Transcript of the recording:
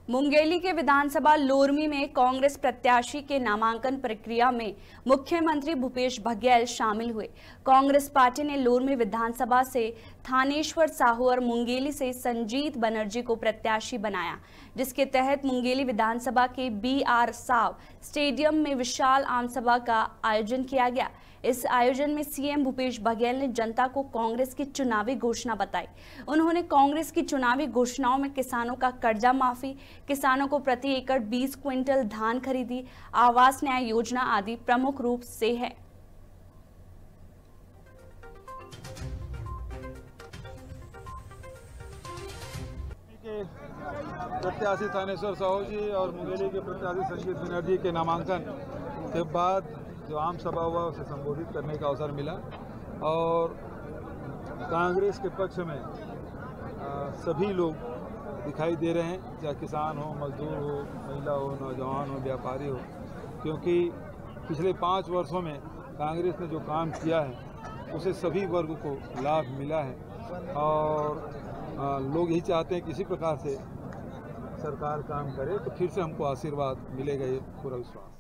मुंगेली के विधानसभा लोरमी में कांग्रेस प्रत्याशी के नामांकन प्रक्रिया में मुख्यमंत्री भूपेश बघेल शामिल हुए। कांग्रेस पार्टी ने लोरमी विधानसभा से थानेश्वर साहू और मुंगेली से संजीत बनर्जी को प्रत्याशी बनाया, जिसके तहत मुंगेली विधानसभा के BR साव स्टेडियम में विशाल आमसभा का आयोजन किया गया। इस आयोजन में सीएम भूपेश बघेल ने जनता को कांग्रेस की चुनावी घोषणा बताई। उन्होंने कांग्रेस की चुनावी घोषणाओं में किसानों का कर्जा माफी, किसानों को प्रति एकड़ 20 क्विंटल धान खरीदी, आवास न्याय योजना आदि प्रमुख रूप से है। प्रत्याशी थानेश्वर साहू जी और मुंगेली के प्रत्याशी संजीत बनर्जी के नामांकन के बाद जो आम सभा हुआ उसे संबोधित करने का अवसर मिला और कांग्रेस के पक्ष में सभी लोग दिखाई दे रहे हैं, चाहे किसान हो, मजदूर हो, महिला हो, नौजवान हो, व्यापारी हो, क्योंकि पिछले 5 वर्षों में कांग्रेस ने जो काम किया है उसे सभी वर्ग को लाभ मिला है और लोग यही चाहते हैं कि इसी प्रकार से सरकार काम करे तो फिर से हमको आशीर्वाद मिलेगा, ये पूरा विश्वास।